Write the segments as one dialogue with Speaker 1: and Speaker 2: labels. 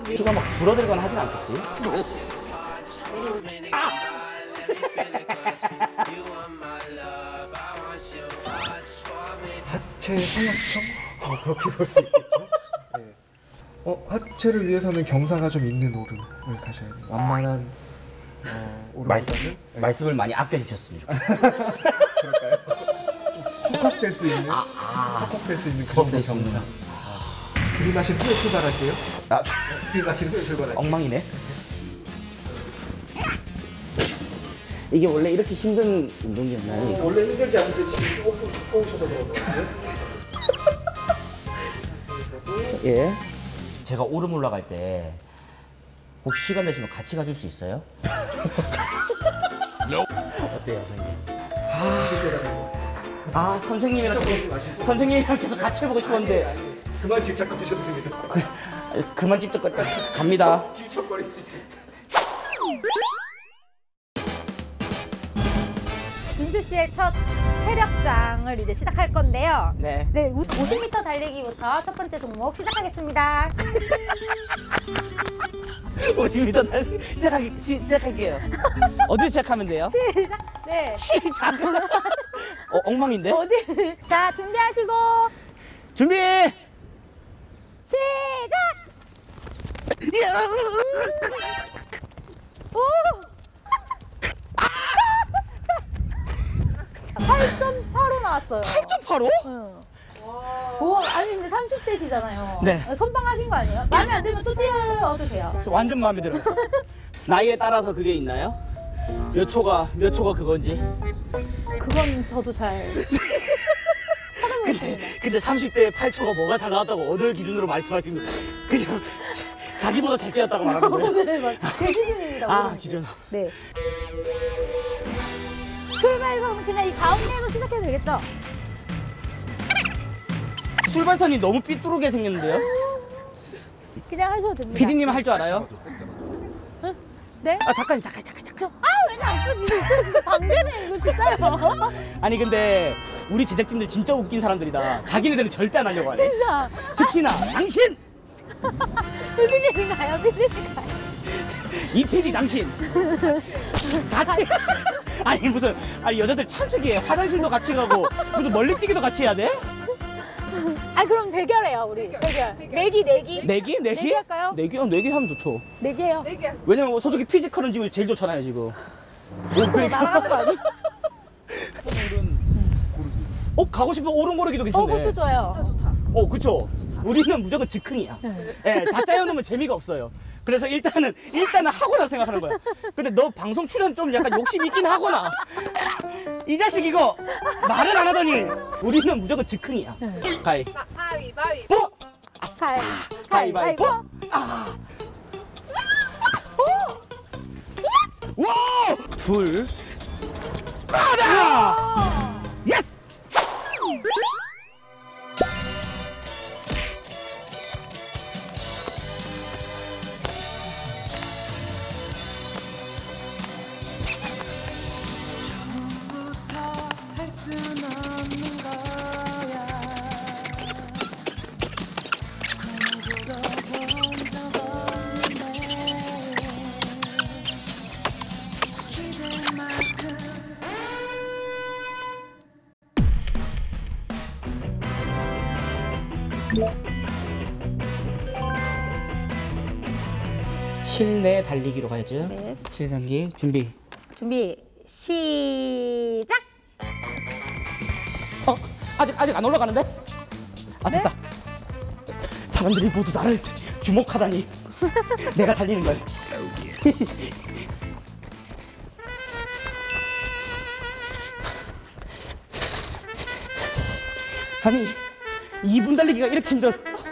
Speaker 1: 피가 막 줄어들거나 하진 않겠지? 아!
Speaker 2: 하체 성형평? 그렇게 볼 수 있겠죠? 네. 하체를 위해서는 경사가 좀 있는 오름을 가셔야 돼요. 완만한 오름보다는
Speaker 1: 말씀을 많이 아껴주셨으면 좋겠어요.
Speaker 2: 그럴까요? 헉헉될 수 있는 헉헉될 수 있는 그 정도 경사. 들이마신 후에 출발할게요. 들이마신 후에 출발할게요.
Speaker 1: 엉망이네. 이게 원래 이렇게 힘든 운동이었나요?
Speaker 2: 원래 힘들지 않은데 지금 조금 두꺼우셔서 그런 거예요.
Speaker 1: 예. 제가 오름 올라갈 때 혹시 시간 되시면 같이 가줄 수 있어요? 어때요, 선생님? 선생님이랑 계속 같이 해보고 싶었는데
Speaker 2: 그만 질척거리셔도 됩니다.
Speaker 1: 그만 집착 갑니다.
Speaker 2: 질척거리시지.
Speaker 3: 준수 씨의 첫 체력장을 이제 시작할 건데요.
Speaker 1: 네.
Speaker 3: 50m 달리기부터 첫 번째 종목 시작하겠습니다.
Speaker 1: 50m 달리기 시작할게요. 어디서 시작하면 돼요?
Speaker 3: 시작. 네.
Speaker 1: 시작. 엉망인데?
Speaker 3: 어디? 자, 준비하시고
Speaker 1: 준비.
Speaker 3: 시작. 오! 8.85 나왔어요.
Speaker 1: 8.85?
Speaker 3: 응. 오, 아니 근데 30대시잖아요.
Speaker 1: 네.
Speaker 3: 선방하신 거 아니에요? 마음에 안 들면 또 뛰어도 돼요.
Speaker 1: 완전 마음에 들어요. 나이에 따라서 그게 있나요? 몇 초가 그건지.
Speaker 3: 그건 저도 잘 찾아보겠습니다.
Speaker 1: 근데 30대에 8초가 뭐가 잘 나왔다고 어느 기준으로 말씀하시는 거예요? 그냥 자기보다 잘 뛰었다고 말하는 거예요?
Speaker 3: 네, 제 기준입니다.
Speaker 1: 기준.
Speaker 3: 네. 출발선은 그냥 이 가운데에서 시작해도 되겠죠?
Speaker 1: 출발선이 너무 삐뚤게 생겼는데요?
Speaker 3: 그냥 하셔도 됩니다.
Speaker 1: PD님 할 줄 알아요?
Speaker 3: 네?
Speaker 1: 잠깐.
Speaker 3: 왜냐 안 끊지? 진짜 방대네 이거 진짜요.
Speaker 1: 아니 근데 우리 제작진들 진짜 웃긴 사람들이다. 자기네들은 절대 안 하려고 하네.
Speaker 3: 진짜.
Speaker 1: 특히나 당신!
Speaker 3: 피디님 가요, 피디님 가요.
Speaker 1: 이 PD 당신! 같이! 아니 여자들 참 특이해. 화장실도 같이 가고 무슨 멀리뛰기도 같이 해야 돼?
Speaker 3: 그럼 대결해요 우리. 대결. 내기.
Speaker 1: 내기?
Speaker 3: 내기 할까요?
Speaker 1: 내기 하면 좋죠.
Speaker 3: 내기해요.
Speaker 1: 왜냐면 솔직히 피지컬은 지금 제일 좋잖아요 지금.
Speaker 3: 날아가는 거 아니야?
Speaker 1: 가고 싶은 오름 고르기도 괜찮네.
Speaker 3: 그것도 좋아요.
Speaker 1: 그쵸. 우리는 무조건 즉흥이야. 예, 다 짜여놓으면 재미가 없어요. 그래서 일단은 하거나 생각하는 거야. 근데 너 방송 출연 좀 약간 욕심 있긴 하거나. 이 자식 이거 말을 안 하더니 우리는 무조건 즉흥이야. 가위바위보. 아싸. 가위바위보. 와! 둘. 가자! 예스! 실내 달리기로 가야죠.
Speaker 3: 네.
Speaker 1: 실상기 준비.
Speaker 3: 시작.
Speaker 1: 아직 안 올라가는데? 됐다. 사람들이 모두 나를 주목하다니. 내가 달리는 걸. 아니 2분 달리기가 이렇게 힘들어.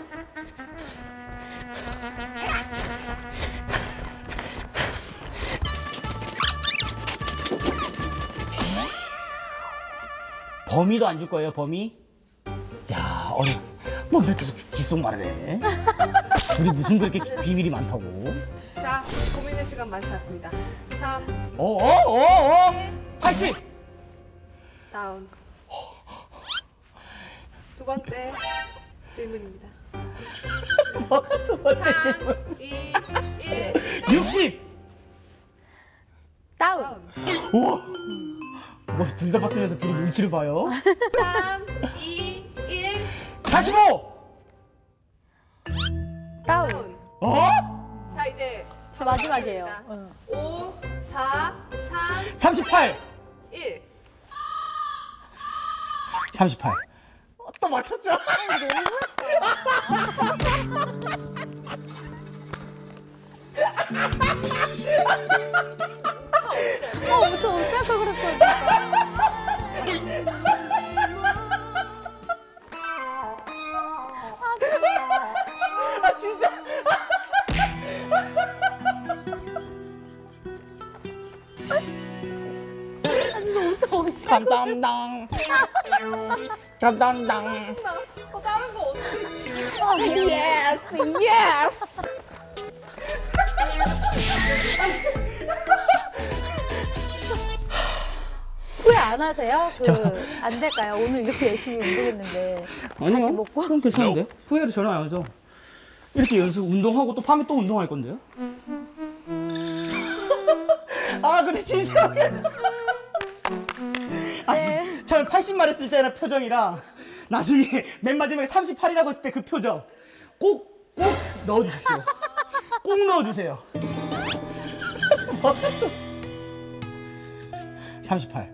Speaker 1: 범위도 안 줄 거예요, 범위? 야, 왜 계속 귓속말을 해? 둘이 무슨 그렇게 비밀이 많다고?
Speaker 4: 자, 고민의 시간 많지 않습니다. 3,
Speaker 1: 80!
Speaker 4: 다운. 두 번째 질문입니다.
Speaker 1: 뭐가 두 번째
Speaker 4: 3,
Speaker 1: 질문?
Speaker 4: 2, 1.
Speaker 1: 60.
Speaker 3: 다운.
Speaker 4: 다운.
Speaker 1: 우와. 뭐 둘 다 봤으면서 둘이 눈치를 봐요.
Speaker 4: 3, 2, 1.
Speaker 1: 45.
Speaker 3: 다운.
Speaker 4: 다운.
Speaker 1: 어?
Speaker 4: 자, 이제
Speaker 3: 저 마지막이에요.
Speaker 4: 갑니다.
Speaker 3: 응.
Speaker 4: 5, 4, 3,
Speaker 1: 38.
Speaker 4: 1.
Speaker 1: 38. 또 맞췄죠?
Speaker 3: 엄청 옵시아까 그랬어.
Speaker 1: 아 진짜.
Speaker 3: 엄청 옵시아까.
Speaker 1: 감담당. 감담당.
Speaker 4: 다른 거 어떻게.
Speaker 1: 예스 예스.
Speaker 3: 후회 안 하세요? 안 될까요? 오늘 이렇게 열심히 운동했는데 다시 먹고.
Speaker 1: 그럼 괜찮은데? 후회를 전혀 안 하죠. 이렇게 연습 운동하고 또 밤에 또 운동할 건데요? 아 근데 진실하게
Speaker 3: 네.
Speaker 1: 처음에 80말 했을 때는 표정이랑 나중에 맨 마지막에 38이라고 했을 때 그 표정 꼭 넣어주십시오. 꼭 넣어주세요. 38.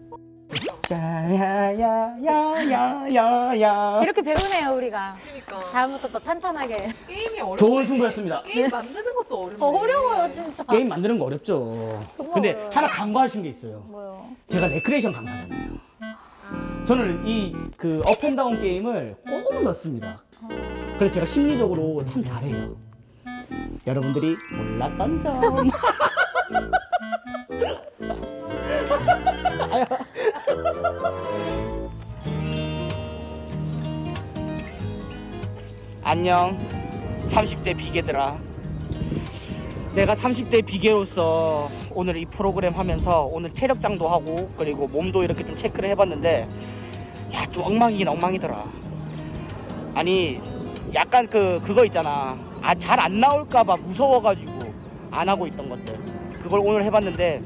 Speaker 1: 야야야야야야.
Speaker 3: 이렇게 배우네요 우리가.
Speaker 4: 그러니까.
Speaker 3: 다음부터 더 탄탄하게.
Speaker 4: 게임이 어려워.
Speaker 1: 좋은 승부였습니다.
Speaker 4: 게임 만드는 것도 어렵네.
Speaker 3: 어려워요 진짜.
Speaker 1: 게임 만드는 거 어렵죠.
Speaker 3: 정말
Speaker 1: 근데
Speaker 3: 어려워요.
Speaker 1: 하나 간과하신 게 있어요.
Speaker 3: 뭐요?
Speaker 1: 제가 레크레이션 강사잖아요. 저는 이 그 업앤다운 게임을 꼭 넣습니다. 그래서 제가 심리적으로 참 잘해요. 여러분들이 몰랐던 점. 안녕 30대 비계들아. 내가 30대 비계로서 오늘 이 프로그램 하면서 오늘 체력장도 하고 그리고 몸도 이렇게 좀 체크를 해봤는데 야 좀 엉망이긴 엉망이더라. 아니 약간 그거 있잖아. 아 잘 안 나올까봐 무서워가지고 안 하고 있던 것들 그걸 오늘 해봤는데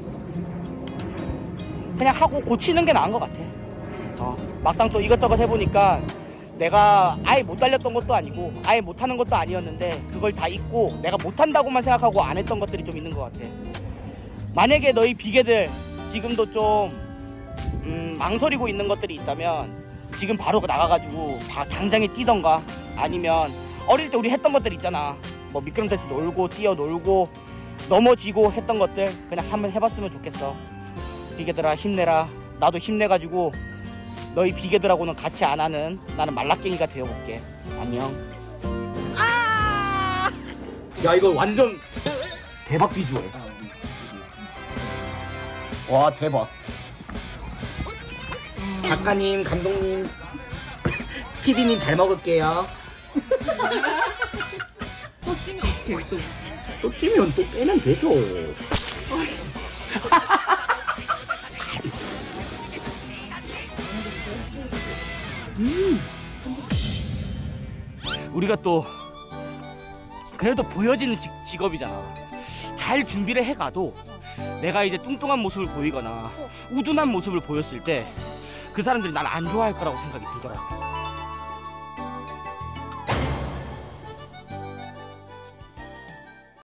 Speaker 1: 그냥 하고 고치는 게 나은 것 같아. 막상 또 이것저것 해보니까 내가 아예 못 달렸던 것도 아니고 아예 못하는 것도 아니었는데 그걸 다 잊고 내가 못한다고만 생각하고 안 했던 것들이 좀 있는 것 같아. 만약에 너희 비계들 지금도 좀 망설이고 있는 것들이 있다면 지금 바로 나가가지고 당장에 뛰던가 아니면 어릴 때 우리 했던 것들 있잖아. 뭐 미끄럼틀에서 놀고 뛰어놀고 넘어지고 했던 것들 그냥 한번 해봤으면 좋겠어. 비계들아 힘내라. 나도 힘내가지고 너희 비계들하고는 같이 안 하는 나는 말라깽이가 되어볼게. 안녕. 야 이거 완전 대박 비주얼. 와 대박. 작가님, 감독님, PD님 잘 먹을게요.
Speaker 4: 또 찌면 어떡해, 또.
Speaker 1: 또 찌면 또 빼면 되죠.
Speaker 4: 아이씨.
Speaker 1: 우리가 또 그래도 보여지는 직업이잖아. 잘 준비를 해가도 내가 이제 뚱뚱한 모습을 보이거나 우둔한 모습을 보였을 때 그 사람들이 날 안 좋아할 거라고 생각이 들더라고.